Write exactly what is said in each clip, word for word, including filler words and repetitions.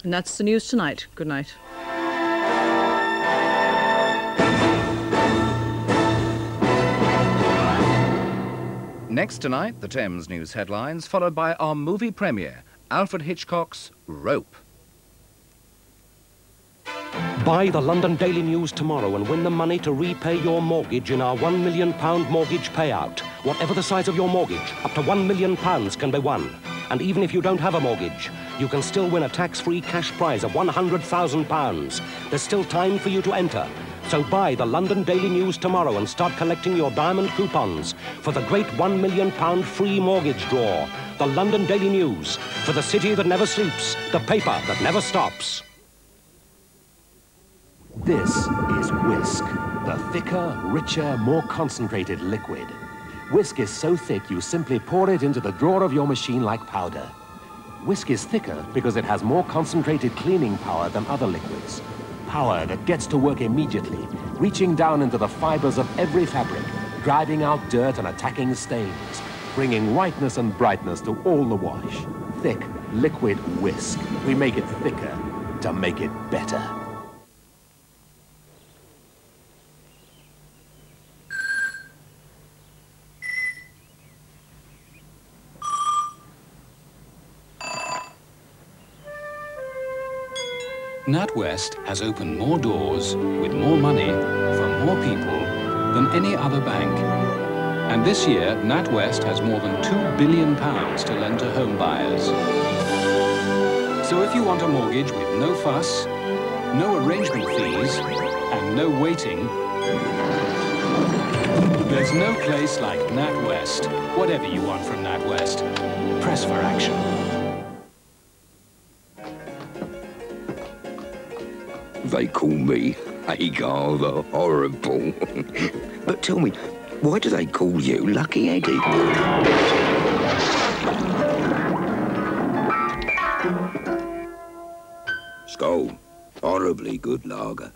And that's the news tonight. Good night. Next tonight, the Thames News headlines, followed by our movie premiere, Alfred Hitchcock's Rope. Buy the London Daily News tomorrow and win the money to repay your mortgage in our one million pound mortgage payout. Whatever the size of your mortgage, up to one million pounds can be won. And even if you don't have a mortgage, you can still win a tax-free cash prize of one hundred thousand pounds. There's still time for you to enter. So buy the London Daily News tomorrow and start collecting your diamond coupons for the great one million pound free mortgage draw. The London Daily News, for the city that never sleeps, the paper that never stops. This is Wisk, the thicker, richer, more concentrated liquid. Wisk is so thick you simply pour it into the drawer of your machine like powder. Wisk is thicker because it has more concentrated cleaning power than other liquids. Power that gets to work immediately, reaching down into the fibers of every fabric, driving out dirt and attacking stains, bringing whiteness and brightness to all the wash. Thick, liquid Wisk. We make it thicker to make it better. Natwest has opened more doors with more money for more people than any other bank. And this year, Natwest has more than two billion pounds to lend to home buyers. So if you want a mortgage with no fuss, no arrangement fees, and no waiting, there's no place like Natwest. Whatever you want from Natwest, press for action. They call me Hagar the Horrible. But tell me, why do they call you Lucky Eddie? Skol, horribly good lager.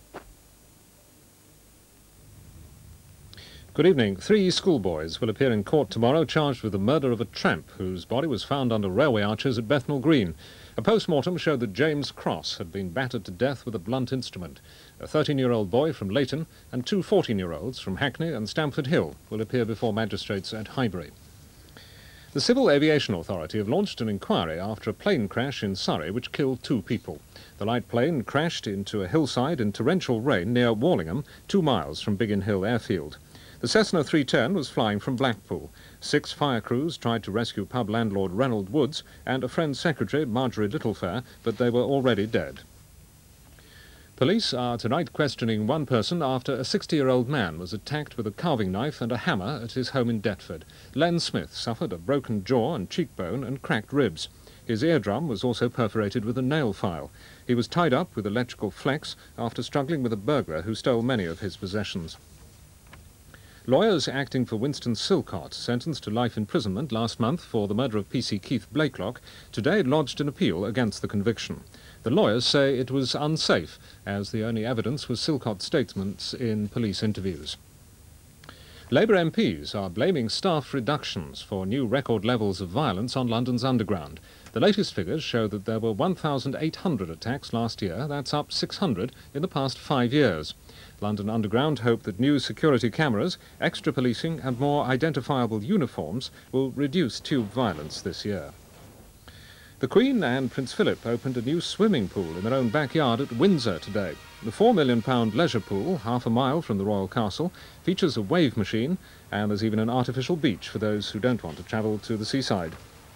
Good evening. Three schoolboys will appear in court tomorrow charged with the murder of a tramp whose body was found under railway arches at Bethnal Green. A post-mortem showed that James Cross had been battered to death with a blunt instrument. A thirteen-year-old boy from Leighton and two fourteen-year-olds from Hackney and Stamford Hill will appear before magistrates at Highbury. The Civil Aviation Authority have launched an inquiry after a plane crash in Surrey which killed two people. The light plane crashed into a hillside in torrential rain near Wallingham, two miles from Biggin Hill Airfield. The Cessna three ten was flying from Blackpool. Six fire crews tried to rescue pub landlord Reynold Woods and a Friends secretary, Marjorie Littlefair, but they were already dead. Police are tonight questioning one person after a sixty-year-old man was attacked with a carving knife and a hammer at his home in Deptford. Len Smith suffered a broken jaw and cheekbone and cracked ribs. His eardrum was also perforated with a nail file. He was tied up with electrical flex after struggling with a burglar who stole many of his possessions. Lawyers acting for Winston Silcott, sentenced to life imprisonment last month for the murder of P C Keith Blakelock, today lodged an appeal against the conviction. The lawyers say it was unsafe, as the only evidence was Silcott's statements in police interviews. Labour M Ps are blaming staff reductions for new record levels of violence on London's underground. The latest figures show that there were one thousand eight hundred attacks last year. That's up six hundred in the past five years. London Underground hope that new security cameras, extra policing and more identifiable uniforms will reduce tube violence this year. The Queen and Prince Philip opened a new swimming pool in their own backyard at Windsor today. The four million pound leisure pool, half a mile from the Royal Castle, features a wave machine, and there's even an artificial beach for those who don't want to travel to the seaside.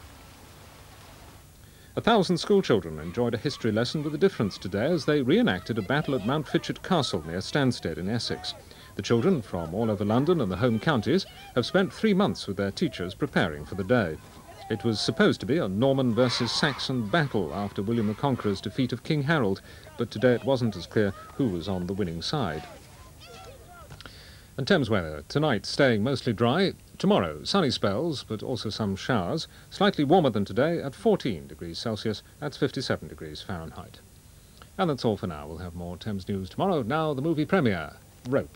A thousand schoolchildren enjoyed a history lesson with a difference today as they reenacted a battle at Mountfitchet Castle near Stansted in Essex. The children from all over London and the home counties have spent three months with their teachers preparing for the day. It was supposed to be a Norman versus Saxon battle after William the Conqueror's defeat of King Harold, but today it wasn't as clear who was on the winning side. And Thames weather. Tonight staying mostly dry. Tomorrow sunny spells, but also some showers. Slightly warmer than today at fourteen degrees Celsius. That's fifty-seven degrees Fahrenheit. And that's all for now. We'll have more Thames news tomorrow. Now the movie premiere, Rope.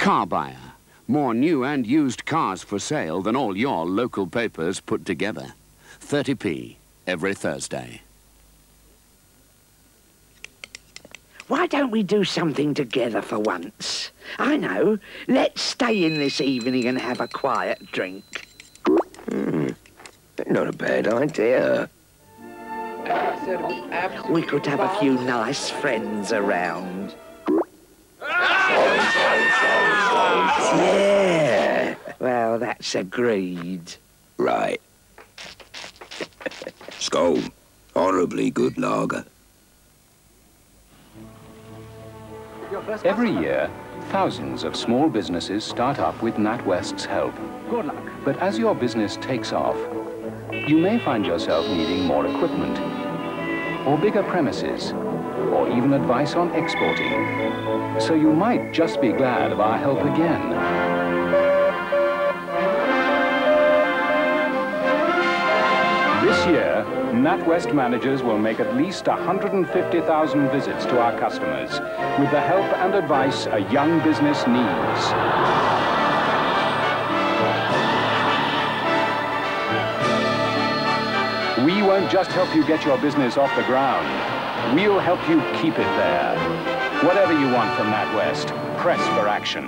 Car Buyer. More new and used cars for sale than all your local papers put together. thirty p every Thursday. Why don't we do something together for once? I know. Let's stay in this evening and have a quiet drink. Hmm. Not a bad idea. We could have a few nice friends around. Yeah. Well, that's agreed. Right. Skol. Horribly good lager. Every year, thousands of small businesses start up with Natwest's help. Good luck. But as your business takes off, you may find yourself needing more equipment, or bigger premises, or even advice on exporting. So you might just be glad of our help again. This year, Natwest managers will make at least one hundred fifty thousand visits to our customers with the help and advice a young business needs. We won't just help you get your business off the ground. We'll help you keep it there. Whatever you want from Natwest, press for action.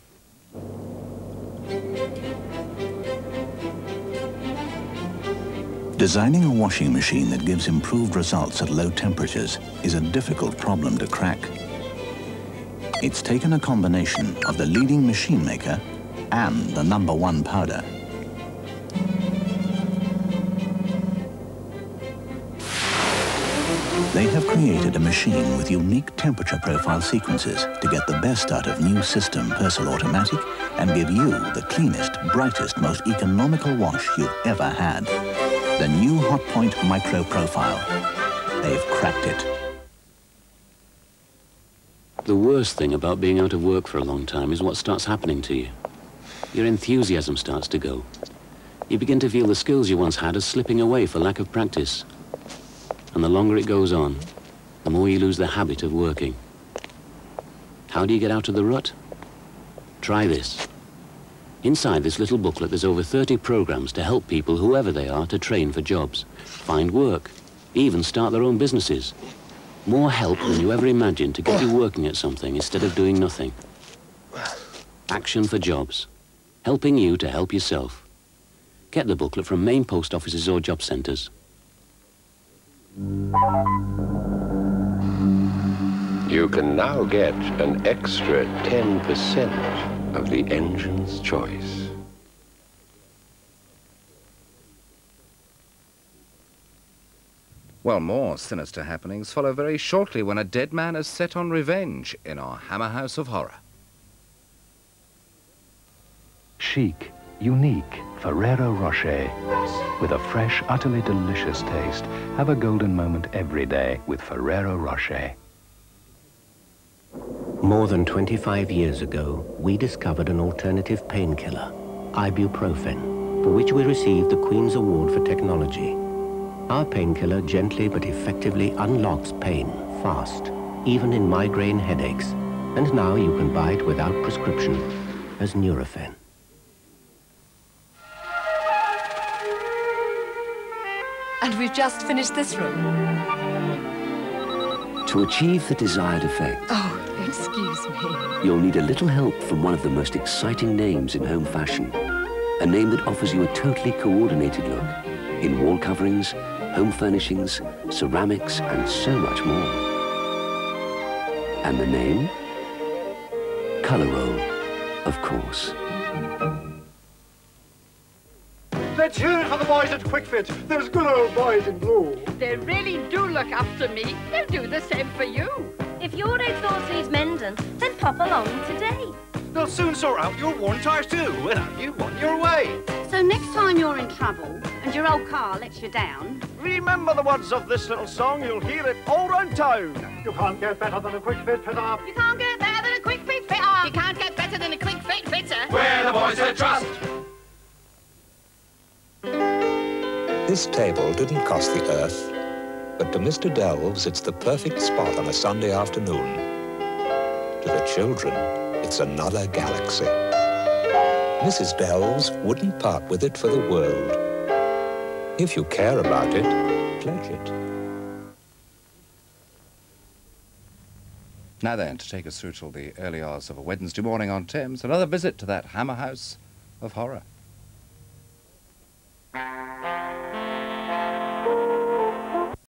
Designing a washing machine that gives improved results at low temperatures is a difficult problem to crack. It's taken a combination of the leading machine maker and the number one powder. They have created a machine with unique temperature profile sequences to get the best out of new system Persil Automatic and give you the cleanest, brightest, most economical wash you've ever had. The new Hotpoint Micro Profile. They've cracked it. The worst thing about being out of work for a long time is what starts happening to you. Your enthusiasm starts to go. You begin to feel the skills you once had are slipping away for lack of practice. And the longer it goes on, the more you lose the habit of working. How do you get out of the rut? Try this. Inside this little booklet, there's over thirty programs to help people, whoever they are, to train for jobs, find work, even start their own businesses. More help than you ever imagined to get you working at something instead of doing nothing. Action for Jobs, helping you to help yourself. Get the booklet from main post offices or job centres. You can now get an extra ten percent of the engine's choice. Well, more sinister happenings follow very shortly when a dead man is set on revenge in our Hammer House of Horror. Chic, unique Ferrero Rocher. With a fresh, utterly delicious taste. Have a golden moment every day with Ferrero Rocher. More than twenty-five years ago, we discovered an alternative painkiller, ibuprofen, for which we received the Queen's Award for Technology. Our painkiller gently but effectively unlocks pain fast, even in migraine headaches. And now you can buy it without prescription as Nurofen. And we've just finished this room. To achieve the desired effect, Oh, excuse me. you'll need a little help from one of the most exciting names in home fashion. A name that offers you a totally coordinated look in wall coverings, home furnishings, ceramics, and so much more. And the name? Coloroll, of course. Let's hear it for the boys at QuickFit. Those good old boys in blue. They really do look after me. They'll do the same for you. If your exhaust needs mending, then pop along today. They'll soon sort out your worn tyres too and have you on your way. So next time you're in trouble and your old car lets you down, remember the words of this little song. You'll hear it all round town. You can't get better than a QuickFit fitter. You can't get better than a quick fit fitter. You can't get better than a quick fit fitter. We're the boys that trust. This table didn't cost the earth, but to Mister Delves, it's the perfect spot on a Sunday afternoon. To the children, it's another galaxy. Missus Bells wouldn't part with it for the world. If you care about it, pledge it. Now then, to take us through till the early hours of a Wednesday morning on Thames, another visit to that hammer house of horror.